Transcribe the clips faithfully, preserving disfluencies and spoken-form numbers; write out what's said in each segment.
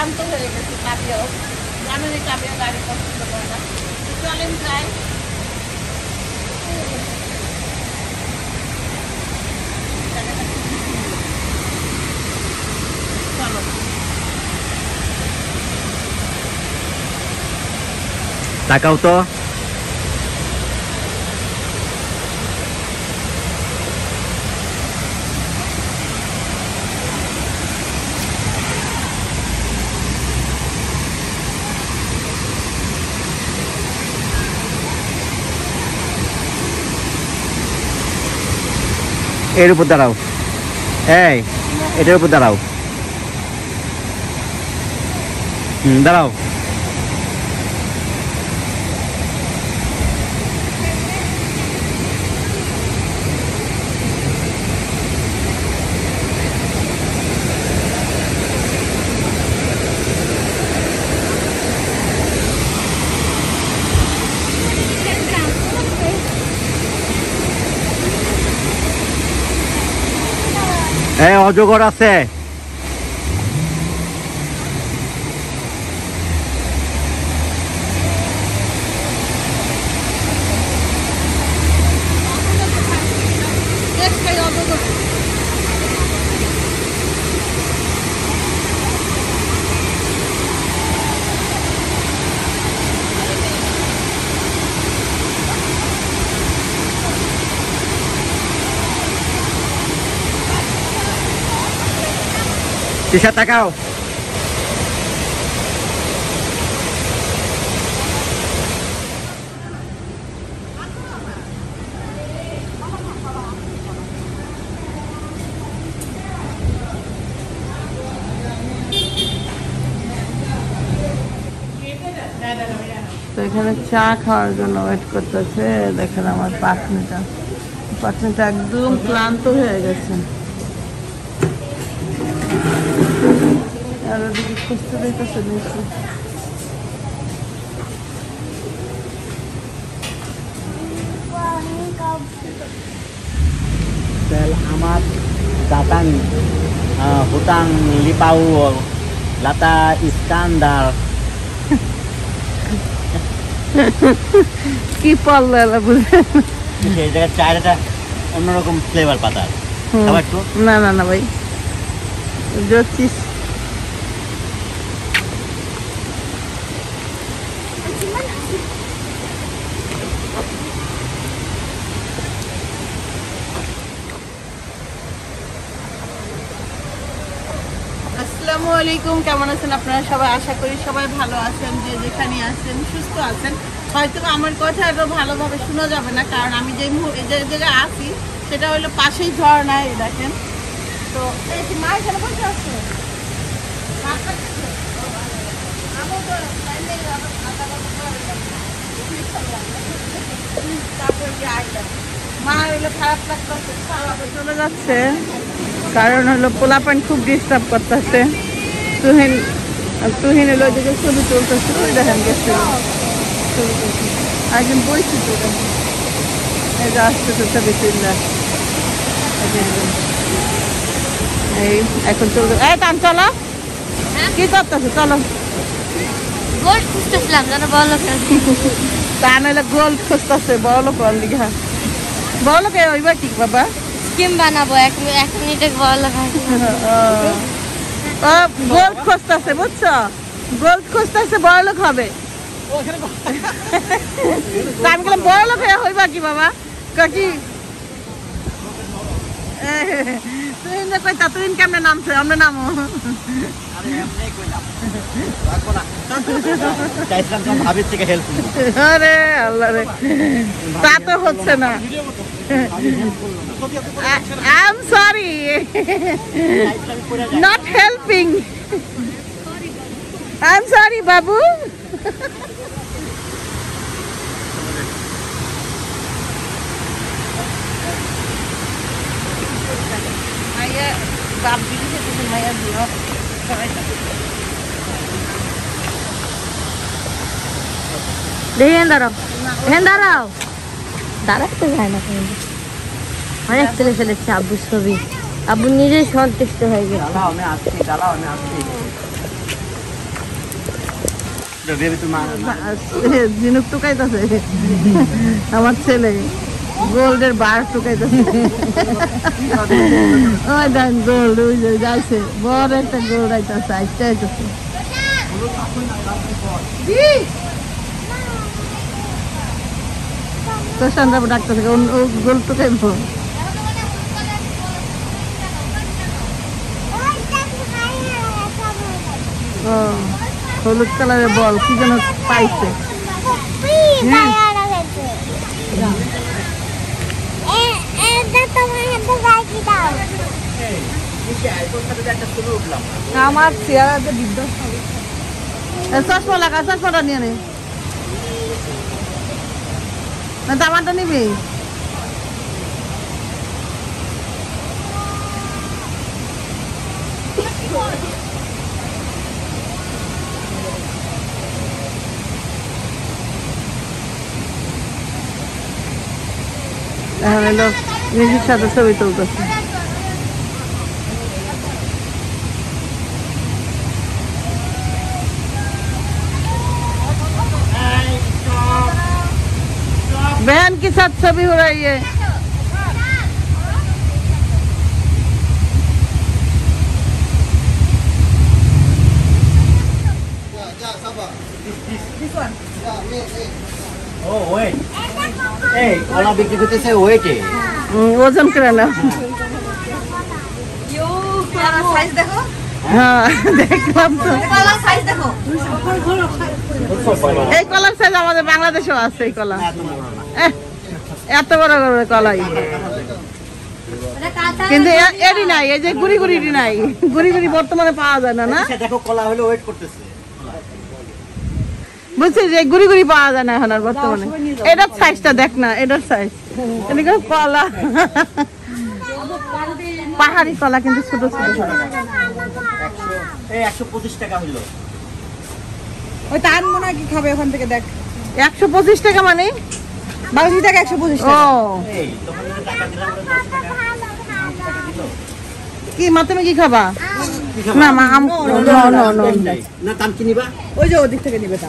ক্লান্ত হয়ে গেছে কাবিয়াও, জানেন কাবিয়া গাড়ি পছন্দ করে না। চলেন যাই। চলো তাকাও তো। এর উপর দাঁড়াও, এই এটার উপর দাঁড়াও। হুম দাঁড়াও। এই অজগর আছে। তিশা তাকাও। তো এখানে চা খাওয়ার জন্য ওয়েট করতেছে। দেখেন আমার পাটনিটা পাটনিটা একদম ক্লান্ত হয়ে গেছে। আর ওদিকে খুঁজতে দিতেছে নিচে। Selamat datang uh, hutang Lipau Lata Iskandar. কি পাল্লা এলা বুঝে এই জায়গায় চায়টা অন্যরকম ফ্লেভার পাতার। খাবার একটু না না না ভাই জ্যোতিষ আসসালামু আলাইকুম। কেমন আছেন আপনারা সবাই? আশা করি সবাই ভালো আছেন, যে যেখানে আছেন সুস্থ আছেন। হয়তো আমার কথা এত ভালোভাবে শোনা যাবে না, কারণ আমি যে যে জায়গায় আছি সেটা হলো পাশেই ঝর্ণা। এই দেখেন তো এই যে মা এখানে বসে আছে। মা হইলো খারাপ লাগতেছে, চলে যাচ্ছে, কারণ হলো পোলাপান খুব ডিস্টার্ব করতেছে। তুহিন তুহিন হলো ওইদিকে ছবি তুলতেছে। ওই দেখেন গেছে ছবি তুলতে একজন বইছি তো এই যে আসতেছে ছবি তুললে। এই এখন চলতে এই টান চলো। কি করতেছে? চলো গোল্ড খুঁজতেছিলাম জানো, বড় লোক তা নাহলে গোল্ড খুঁজতেছে। বড় লোক কোন দিকে? বড় লোক হইবা কি বাবা? স্কিম বানাবো এক এক মিনিটে বড় লোক। ও গোল্ড খুঁজতেছে, বুঝছো? গোল্ড খুঁজতেছে, বড় লোক হবে। আমি বললাম বড় লোক হইবা কি বাবা? কি তুই কইতা তুই কেমনে নামছে? আমরা নামো আরে আল্লাহ রে, তা তো হচ্ছে না। I am sorry, not helping. I am sorry বাবু। মাইয়া বাপ দিকে মাইয়া দিও দেখেন দাঁড়াও, দেখেন দাঁড়াও, দাঁড়াতে যায় না কিন্তু অনেক তুলে ফেলেছে আব্বুর ছবি। আব্বু নিজেই সন্তুষ্ট হয়ে গেছে। বেবি তো মা ঝিনুক টুকাইতেছে আমার ছেলে গোল্ডের বার টুকাইতেছে ওই দেন গোল্ড ওই যে যাইছে বড় একটা গোল্ড আইতাছে আইতে আইতেছে তো সন্ধ্যা ডাক্তার গোল্ড টুকাইব ও হলুদ কালারের বল কি যেন পাইছে আমার চেয়ারে চশমা লাগা চশমাটা নিয়ে নে না দামাটা নিবি এখন লোক নিজের সাথে ছবি তুলতেছে बहन के साथ छवि हो रही है ও ওয়েট এই কলা বিক্রি করতেছে ওয়েটে ওজন করে না সাইজ দেখো হ্যাঁ দেখলাম তো কলার সাইজ দেখো এই কলার সাইজ আমাদের বাংলাদেশেও আছে এই কলা এহ, এত বড় বড় কলাই কিন্তু এ- এরই নাই এই যে গুড়ি গুড়িটি নাই গুড়ি গুড়ি বর্তমানে পাওয়া যায় না না দেখো কলা হলো ওয়েট করতেছে বুঝছিস এই গুড়ি গুড়ি পাওয়া যায় না এখন আর বর্তমানে এটার সাইজটা দেখ না এটার সাইজ এদিকে কলা পাহাড়ি কলা কিন্তু ছোট ছোট এই একশো পঁচিশ টাকা হলো ওই তার মনে হয় কি খাবে ওখান থেকে দেখ একশো পঁচিশ টাকা মানে বাংলাদেশি টাকা একশো পঁচিশ ও টাকা এই তখন যদি টাকা দিলাম ওরা দশ টাকা টাকা দিল কি মা তুমি কি খাবা না মা আম নো নো নো না দাম কি নিবা ওই যে ওদিক থেকে নিবে দাম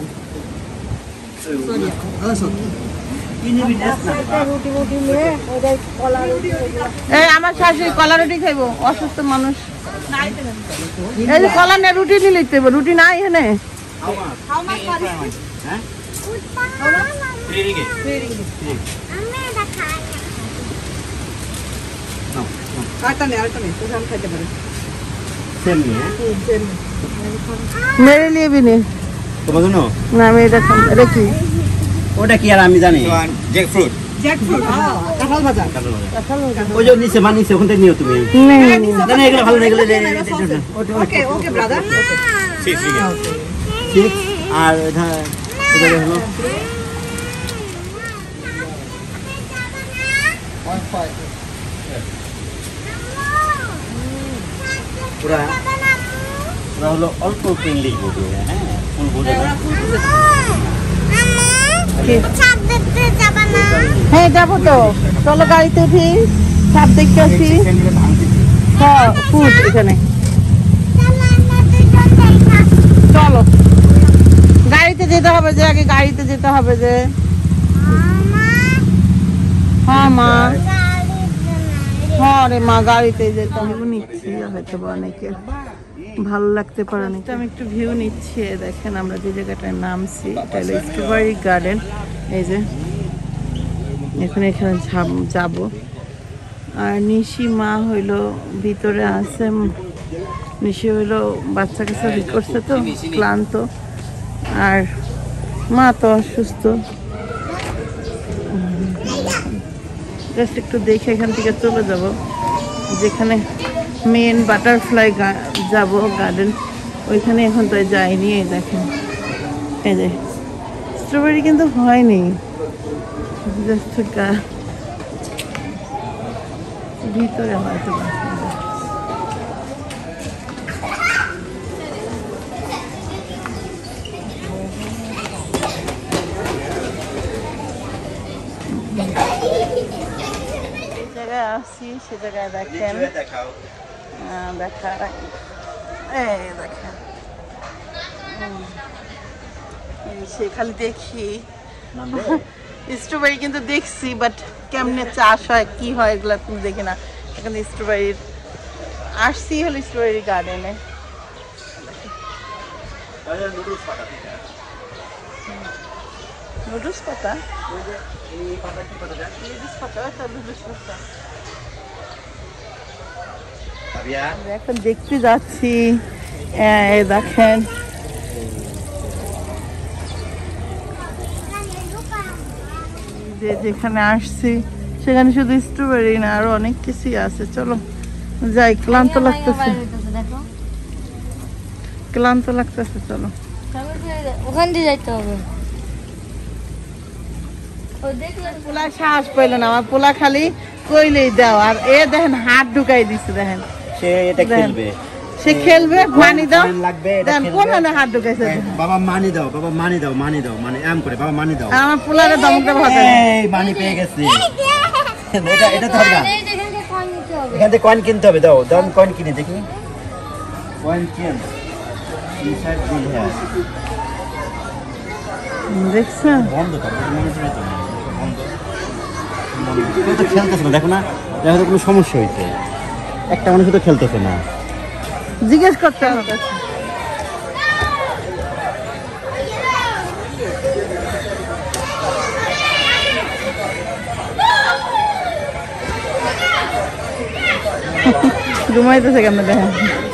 কি নিবি নেস না এই আমার শাশুড়ি কলা রুটি খাইবো অসুস্থ মানুষ এই যে কলা নে রুটি নিয়ে লিখতে হবে রুটি নাই এখানে হ্যাঁ থ্রি রিঙ্গিট আরেকটা নেই আরেকটা নেই তোকে আমি খাইতে পারি সেম নি হ্যাঁ মেরে লিয়ে বিনে তোমার জন্য না আমি এটা খাবো এটা কি ওটা কি আর আমি জানি জ্যাক ফ্রুট জ্যাকফ্রুট কাঁঠাল ভাজা ওই যে নিচে মা নিচে ওখান থেকে নিও তুমি নেই না না এগুলো ভালো না এগুলো ওকে ওকে ব্রাদার সিক্স আর এটা এটা হলো পুরা পুরা হলো অল্প পেন লিখবো হ্যাঁ ফুল বলে হ্যাঁ যাবো তো চলো গাড়িতে উঠি সাপ দেখতে আসি হ্যাঁ ফুড এখানে চলো গাড়িতে যেতে হবে যে আগে গাড়িতে যেতে হবে যে হ্যাঁ মা হ্যাঁ রে মা গাড়িতে যেতে হবে নিচ্ছি হয়তো বা অনেকে ভালো লাগতে পারে না আমি একটু ভিউ নিচ্ছি এই দেখেন আমরা যে জায়গাটায় নামছি এটা হলো স্ট্রবেরি গার্ডেন এই যে এখন এখানে যাব আর নিশি মা হইলো ভিতরে আছে নিশি হইলো বাচ্চা কাছে ঠিক করছে তো ক্লান্ত আর মা তো অসুস্থ জাস্ট একটু দেখে এখান থেকে চলে যাব যেখানে মেন বাটারফ্লাই যাব গার্ডেন ওইখানে এখন তো যাইনি এই দেখেন এই যে স্ট্রবেরি কিন্তু হয়নি জাস্ট ভিতরে হয়তো জায়গায় আসছি সে জায়গায় দেখেন দেখা এই দেখেন সে খালি দেখি স্ট্রবেরি কিন্তু দেখছি, বাট কেমনে চাষ হয় কি হয় এগুলা তুমি দেখি না। এখন স্ট্রবেরির আসছি হলো স্ট্রবেরি গার্ডেনে। নুডলস পাতা এখন দেখতে যাচ্ছি। দেখেন যে যেখানে আসছি সেখানে শুধু স্ট্রবেরি না আরো অনেক কিছুই আছে। চলো যাই, ক্লান্ত লাগতেছে, ক্লান্ত লাগতেছে। চলো ওখান দিয়ে যাইতে হবে। পোলা সাহস পাইল না আমার, পোলা খালি কইলেই দাও, আর এ দেখেন হাত ঢুকাই দিচ্ছে। দেখেন সে এটা খেলবে, সে খেলবে, মানি দাও লাগবে। দেন কোনখানে হাত ঢুকাইছে। বাবা মানি দাও, বাবা মানি দাও, মানি দাও, মানে এম করে বাবা মানি দাও। আমার পোলারে দমকটা ভাতে এই মানি পেয়ে গেছি। এটা এটা তো না, এখান থেকে কয়েন কিনতে হবে। দাও দাও কয়েন কিনে দেখি, কয়েন কিন ইনসাইড দিল হ্যাঁ দেখছেন। বন্ধ কর, মনে হচ্ছে তো বন্ধ বন্ধ। তো খেলতেছ না, দেখো না, দেখো কোনো সমস্যা হইছে। একটা মানুষ তো খেলতেছে না, জিজ্ঞেস করতে হবে। ঘুমাইতেছে কেন দেখেন,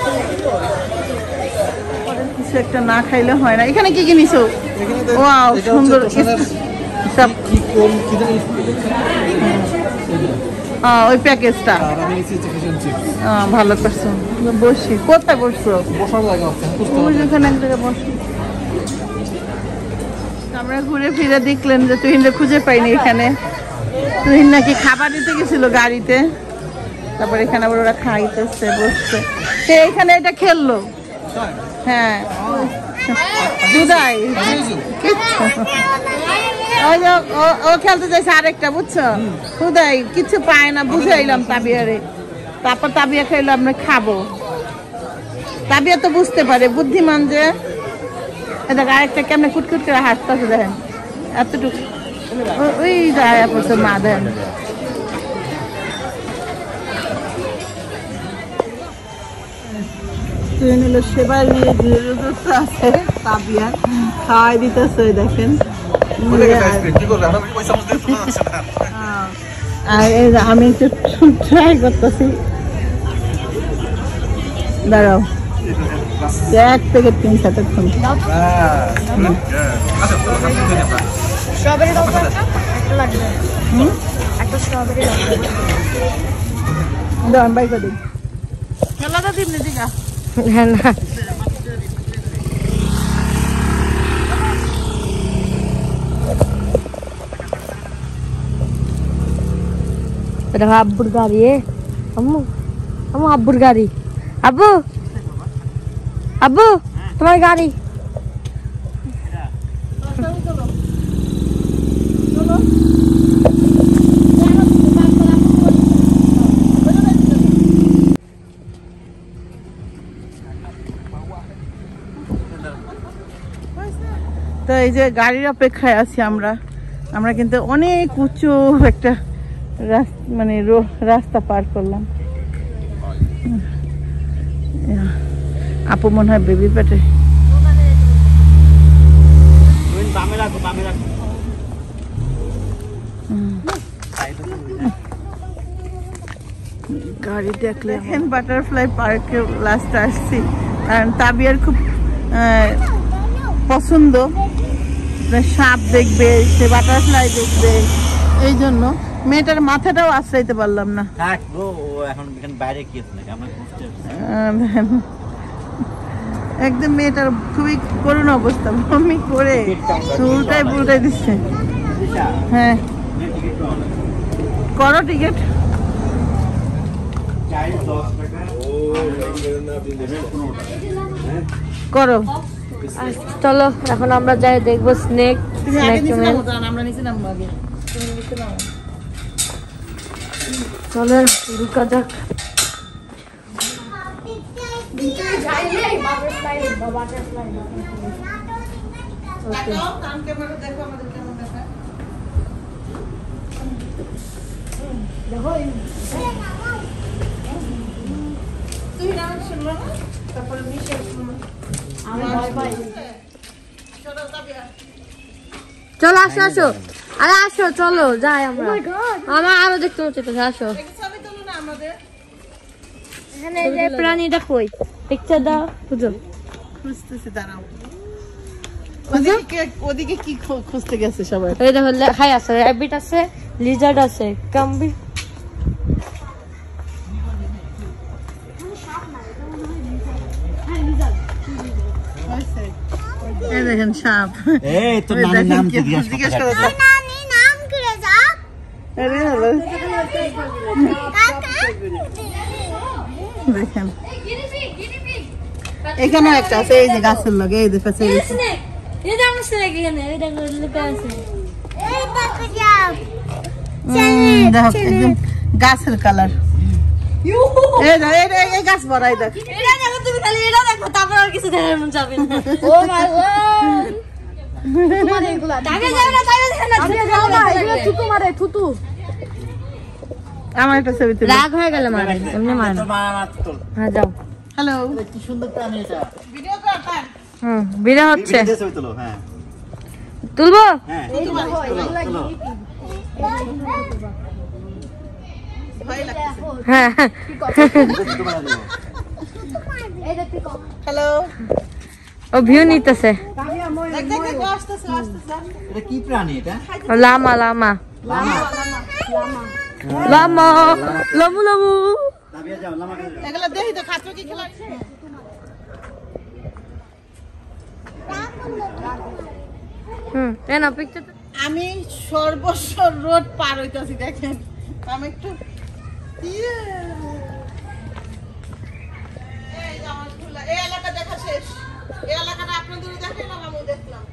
কিছু একটা না খাইলে হয় না। এখানে কি কিনিছো? ওয়াও সুন্দর সব। ওই প্যাকেজটা ভালো করছো। বসি কোথায় বসছো? ওখানে এক জায়গায় বসো। আমরা ঘুরে ফিরে দেখলেন যে তুহিনরে খুঁজে পাইনি এখানে। তুহিন নাকি খাবার দিতে গেছিল গাড়িতে, তারপর এখানে আবার ওরা খাইতেছে বসছে। সে এখানে এটা খেললো। হ্যাঁ দুদাই ও খেলতে চাইছে আরেকটা, বুঝছো? খুদাই কিছু পায় না, বুঝাইলাম তাবিয়ারে। তারপর তাবিয়া খাইলো আমরা খাবো। তাবিয়া তো বুঝতে পারে, বুদ্ধিমান যে। দেখ আরেকটা কেমনে কুটকুট করে হাসতেছে দেখেন, এতটুকু ওই যায় পড়ছে মা। দেখেন সেবার আছে তাবিয়া খাওয়াই দিতেছে। দেখেন আর আমি একটু ট্রাই করতেছি। দাঁড়াও, এক প্যাকেট তিন সাতক্ষণ দাঁড়ান বাই করে দিই। খেলাটা দিবনি দিঘা হ্যাঁ না দেখো আব্বুর গাড়ি। আম্মু আম্মু আব্বুর গাড়ি। আব্বু আব্বু তোমার গাড়ি। তো এই যে গাড়ির অপেক্ষায় আছি আমরা। আমরা কিন্তু অনেক উঁচু একটা মানে রাস্তা পার করলাম। আপু মনে হয় বেবি পেটে। গাড়ি দেখলে দেখেন বাটারফ্লাই পার্কে লাস্ট আসছি, কারণ তাবিয়ার খুব পছন্দ। সাপ দেখবে, সে বাটারফ্লাই দেখবে, এই জন্য মেয়েটার মাথাটাও আশ্রাইতে পারলাম না। একদম মেয়েটার খুবই করুণ অবস্থা, বমি করে উল্টাই পুল্টাই দিচ্ছে। হ্যাঁ করো টিকিট। করো চলো এখন আমরা যাই দেখবো স্নেক। চলো ঢুকা যাক। তাকাও, কান ক্যামেরা দেখো আমাদের কেমন দেখায়। তুই নাম শুনলো না? তারপরে মিশে শুনলো। চলো, তাবিয়া। চলো আসো আসো আরে আসো চলো যাই আমরা আমার আরো দেখতে হচ্ছে তো আসো একটা ছবি তুলো না আমাদের। এখানে এই যে প্রাণীটা কই পিকচার দাও বুঝো খুঁজতেছি, দাঁড়াও। ওদিকে ওদিকে কি খু- খুঁজতে গেছে সবাই? এই দেখো লেখাই আছে র্যাবিট আছে লিজার্ড আছে কাম্বি এই দেখেন সাপ। এই তোর ওই নামের দেখেন নাম কি জিজ্ঞেস জিজ্ঞেস করো করো। আরে হলো। দেখেন এখানেও একটা আছে, এই যে গাছের লগে, এই দেখো সেই স্নেক এই দেখো স্নেক এখানে এই দেখো লেখা আছে উম, দেখো একদম গাছের কালার। এই দেখ, এই দেখ, এই গাছ বড়, এই দেখ। এটা দেখো তুমি খালি এটা দেখো তারপর আর কিছু দেখার মন যাবে না ও মাই গড তোমার এগুলা তাকে যাবে না তাকে যাবে না তাকে যাও না এগুলা থুতু মারে থুতু আমার একটা ছবি তুলো। রাগ হয়ে গেল মারে এমনি মারে তোর মা আমার তোর হ্যাঁ যাও হ্যালো, কি সুন্দর প্রাণী এটা ভিডিও কর তার। হুম বিড়া হচ্ছে ভিডিও ছবি তোলো হ্যাঁ তুলবো হ্যাঁ তোলো তোলো ভয় লাগছে। হ্যাঁ হ্যালো, ও ভিউ নিতেছে দেখ দেখ দেখ, ও আসতেছে, ও আসতেছে। এটা কি প্রাণী এটা ও লামা লামা লামা লামা লামু লামু তাবিয়া যাও লামা কাছে যাও। এগুলো দেখি তো, খাচ্ছ কি খেলা? হুম এই না পিকচার আমি সর্বস্ব রোড পার হইতাছি, দেখেন। আমি একটু ইয়ে। এই যে আমার খোলা, এই এলাকা দেখা শেষ। এই এলাকাটা আপনাদের দেখাইলাম, আমি দেখলাম।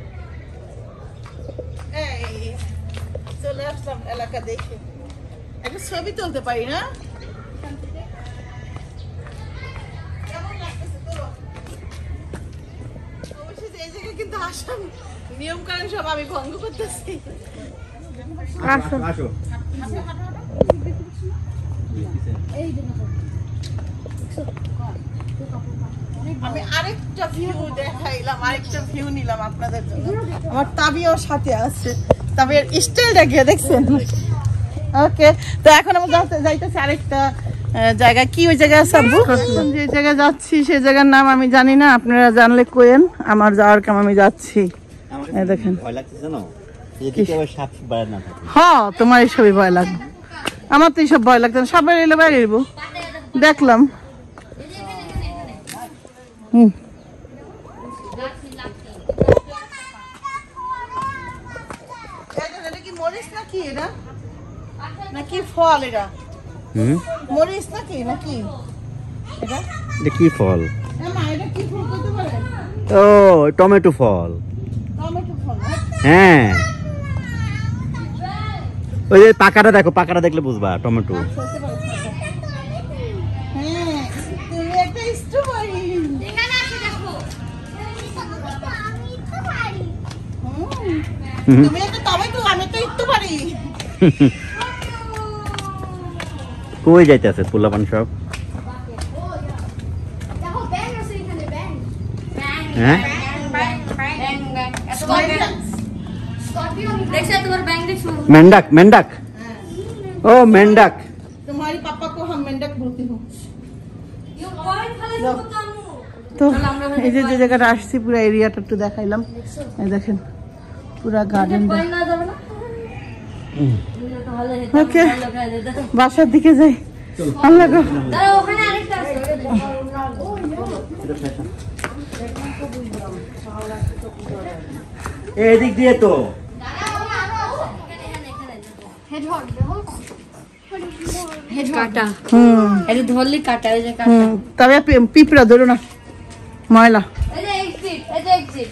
এই চলে আসলাম এলাকা দেখে। একটা ছবি তুলতে পারি না? কেমন লাগতেছে তোর? অবশ্যই এই জায়গায় কিন্তু আসার নিয়ম কানুন সব আমি ভঙ্গ করতেছি। আসো আসো আমি আরেকটা ভিউ দেখাইলাম, আরেকটা ভিউ নিলাম আপনাদের জন্য। আমার তাবিয়াও সাথে আছে, তাবিয়ার স্টাইলটা গিয়ে দেখছেন। ওকে, তো এখন আমরা যাতে- যাইতেছি আরেকটা আহ, জায়গা। কি ওই জায়গা আছে আব্বু? যে জায়গায় যাচ্ছি সেই জায়গার নাম আমি জানি না, আপনারা জানলে কোয়েন। আমার যাওয়ার কাম আমি যাচ্ছি। আমাকে এই দেখেন। ভয় লাগতেছে জানো এদিকে আবার সাপ বাইরে না থাকে হ্যাঁ, তোমার এইসবই ভয় লাগবে। আমার তো এইসব ভয় লাগতো না, সবাই এলে বাইরে এলবো দেখলাম। হুম, এটা কি মরিচ নাকি? এটা নাকি ফল? এটা হুম মরিচ নাকি নাকি এটা? এটা কি ফল মা, এটা কি ফুল করতে পারে? ও টমেটো ফল টমেটো ফল না? হ্যাঁ ওই যে পাকাটা দেখো পাকাটা দেখলে বুঝবা টমেটো হতে পারে। হ্যাঁ, তুমি একটা স্ট্রবেরি। এখানে আছে দেখো হুম, তুমি একটা টমেটো, আমি তো একটু পারি। কই যাইতেছে পোলাপান সব দেখো ব্যাং আছে এখানে ব্যাং হ্যাঁ স্করপিও দেখছো তোমার ব্যাং দেখছো মেন্ডাক মেন্ডাক ও মেন্ডাক तुम्हारी पापा को हम मेंढक बोलते हो। ইউ পয়েন্ট খালি করতাম তো এই যে যে জায়গাটা আসছি পুরো এরিয়াটা একটু দেখাইলাম। এই দেখেন পুরো গার্ডেনটা। পয়েন্ট না যাবে না ভালো ওকে, হেতা বাসার দিকে যাই। আল্লাহ গো, দাঁড়াও ওখানে আরেকটা আছে এদিক দিয়ে তো কাটা হুম এটা ধরলি কাটা ওই যে কাটা হুম, তবে পি- পিঁপড়া ধরো না, ময়লা। এই যে এক্সিট এই যে এক্সিট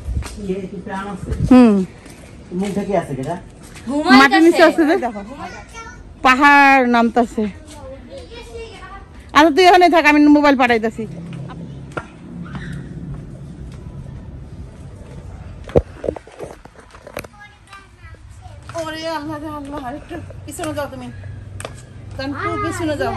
হুম, মুখ ঢেকে আছে কেটা মাটির নিচে আছে যে, দেখো পাহাড় নামতাছে। আচ্ছা তুই এখানে থাক, আমি মোবাইল পাঠাইতেছি। আল্লাহ রে আল্লাহ, আরেকটু পিছনে যাও তুমি, কানপুর পিছনে যাও।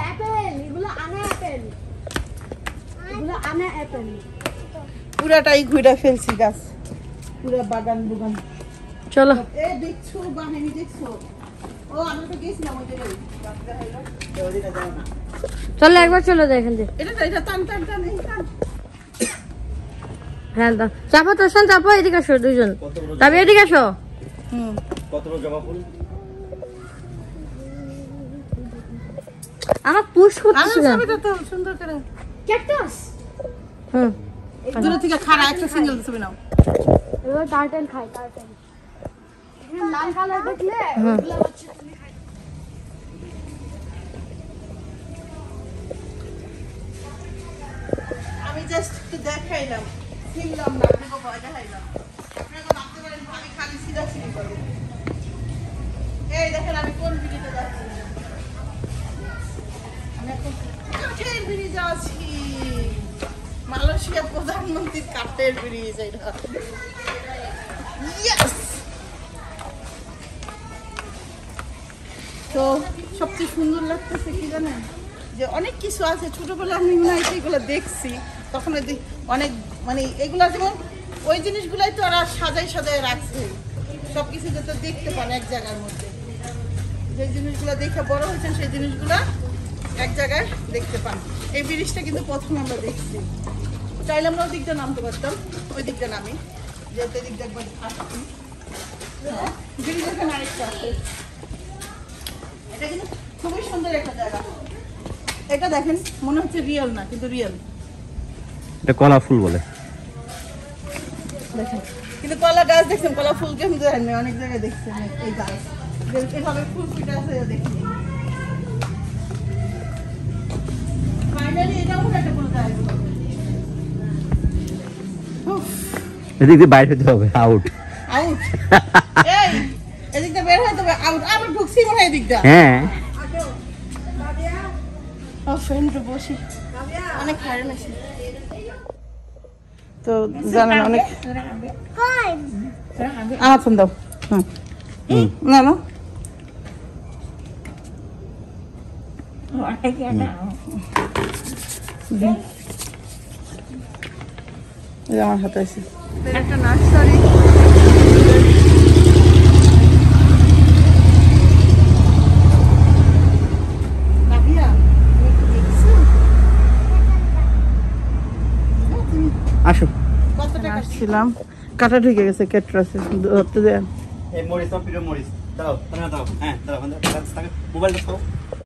পুরাটাই ঘুরে ফেলছি গাছ, পুরা বাগান বুগান। চলো এ দেখছো বাহিনী দেখছো? ও আমি তো গেছিলাম ওই জায়গায়, ওদিকে যাও না। চলো একবার চলে যাই এখান থেকে। এটা এটা টান টান টান এই টান। হ্যাঁ দাও চাপো, তোর সঙ্গে চাপো, এদিকে আসো দুইজন, কতগুলো তবে এদিকে আসো। হুম কতগুলো জবা ফুল? আমার পুশ আমার করতেছে না। ছবিটা তো সুন্দর করে ক্যাকটাস। হুম দূর থেকে খাড়া একটা সিঙ্গেল ছবি নাও। এবার টার্টেল খাই, টার্টেল লাল কালার দেখলে ওগুলা হচ্ছে তুমি খাই। আমি জাস্ট একটু দেখাইলাম, ছিলাম না, আপনাকে ভয় দেখাইলাম। আপনাকে ভাবতে পারেন আমি খালি সিধা সিধি করবো। এই দেখেন আমি কোন বিড়িতে যাচ্ছি, আমি এখন কাঠের বিড়ি যাচ্ছি, মালয়েশিয়ার প্রধানমন্ত্রীর কাঠের ব্রিজ এটা। Yes! তো সবচেয়ে সুন্দর লাগতেছে কি জানেন, যে অনেক কিছু আছে ছোটবেলা আমি মনে হয় সেগুলো দেখছি তখন ওই যে অনেক মানে এগুলা যেমন ওই জিনিসগুলাই তো ওরা সাজাই সাজাই রাখছে, সব কিছু যাতে দেখতে পান এক জায়গার মধ্যে, যে জিনিসগুলো দেখে বড় হয়েছেন সেই জিনিসগুলো এক জায়গায় দেখতে পান। এই ব্রিজটা কিন্তু প্রথম আমরা দেখছি, চাইলে আমরা ওই দিকটা নামতে পারতাম, ওই দিকটা নামি যেহেতু দিকটা একবার আসছি। ব্রিজ এখানে আরেকটা আছে, এটা কিন্তু খুবই সুন্দর একটা জায়গা। এটা দেখেন মনে হচ্ছে রিয়েল না, কিন্তু রিয়েল। এটা কলা ফুল বলে। দেখেন কিন্তু কলা গাছ দেখছেন, কলা ফুল কিন্তু দেখেন না, অনেক জায়গায় দেখছেন এই গাছ যে এভাবে ফুল ফুটে আছে দেখি। ফাইনালি এটা মনে একটা ফুল গাছ। এদিক দিয়ে বাইরে হতে হবে, আউট। আউট এই এদিকটা বের হয়ে তবে আউট, আবার ঢুকছি মনে হয় এদিকটা। হ্যাঁ ও ফ্রেন্ড বসি অনেক হারান আছে তো জানেন অনেক আমার ফোন দাও। হুম না না আমার হাতে আছে একটা নার্সারি। আসো। কত টাকা ছিলাম, কাটা ঢুকে গেছে কেটরাসে ধরতে দেন। এই মরিচ, প্রিয় মরিচ দাও, দাও, হ্যাঁ দাও, মোবাইলটা